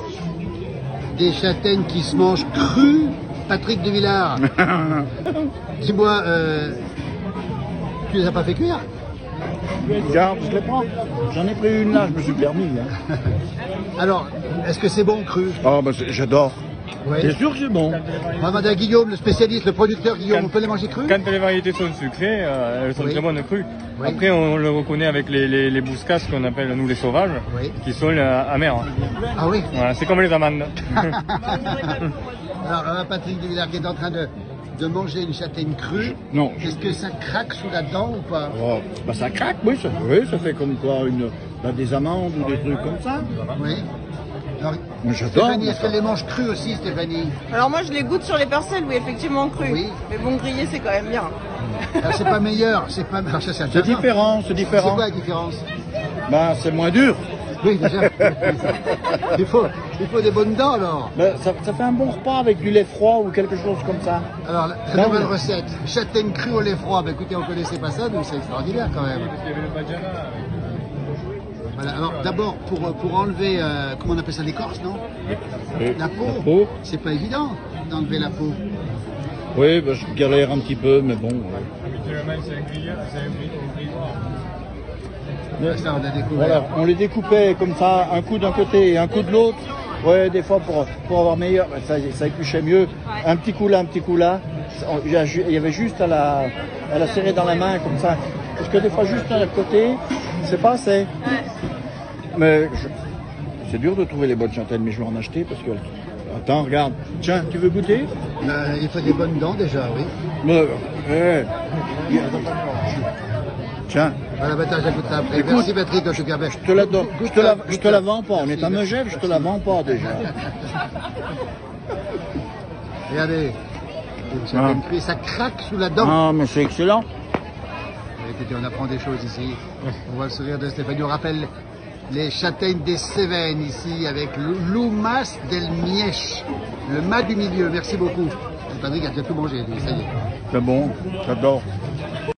des châtaignes qui se mangent crues, Patrick de Villard. Dis-moi, tu les as pas fait cuire? Regarde, je les prends. J'en ai pris une là, je me suis permis. Hein. Alors, est-ce que c'est bon cru? Oh, bah, j'adore. Oui. C'est sûr que c'est bon. Madame Guillaume, le spécialiste, le producteur Guillaume, on peut les manger crus? Quand les variétés sont sucrées, elles sont très bonnes crues. Oui. Après, on le reconnaît avec les bouscasses qu'on appelle nous les sauvages, qui sont amères. Ah oui. Voilà, c'est comme les amandes. Alors là, Patrick de Villard qui est en train de manger une châtaigne crue. Non. Est-ce que ça craque sous la dent ou pas? Oh, bah, ça craque, oui, ça fait comme quoi des amandes ou des trucs comme ça. Oui. Alors, J'adore. Stéphanie, est-ce qu'elle les mange crues aussi, Stéphanie? Alors moi je les goûte sur les parcelles, oui effectivement cru. Oui. Mais bon grillé c'est quand même bien. Alors, c'est pas meilleur, c'est pas... Alors, ça, C'est différent, c'est C'est différent. quoi la différence? Bah, c'est moins dur. Oui, déjà. il faut des bonnes dents alors. Bah, ça fait un bon repas avec du lait froid ou quelque chose comme ça. Alors, la nouvelle recette, châtaigne crue au lait froid. Bah, écoutez, on connaissait pas ça, donc c'est extraordinaire quand même. Voilà, alors d'abord, pour enlever, comment on appelle ça, l'écorce, non? La peau. C'est pas évident d'enlever la peau. Oui, bah, je galère un petit peu, mais bon. Habituellement, c'est un grilleur, c'est un grilleur. Ça, on a découvert. Voilà, on les découpait comme ça, un coup d'un côté et un coup de l'autre. Ouais, des fois pour avoir meilleur, ça épluchait mieux. Un petit coup là, un petit coup là. Il y avait juste à la serrer dans la main comme ça. Parce que des fois juste d'un côté, c'est pas assez. Mais c'est dur de trouver les bonnes châtaignes, mais je vais en acheter parce que... Attends, regarde. Tiens, tu veux goûter? Il faut des bonnes dents déjà, oui. Tiens. Voilà, bah, attends, j'écoute ça après. Écoute, merci Patrick, je te Je te la donne. Je te la vends pas. On est à Megève, je te la vends pas déjà. Regardez. Ça craque sous la dent. Ah, mais c'est excellent. Écoutez, on apprend des choses ici. On voit le sourire de Stéphanie. On rappelle les châtaignes des Cévennes ici avec l'Umas del Miech, le mât du milieu. Merci beaucoup. Patrick a déjà tout mangé, lui, ça y est. C'est bon, j'adore.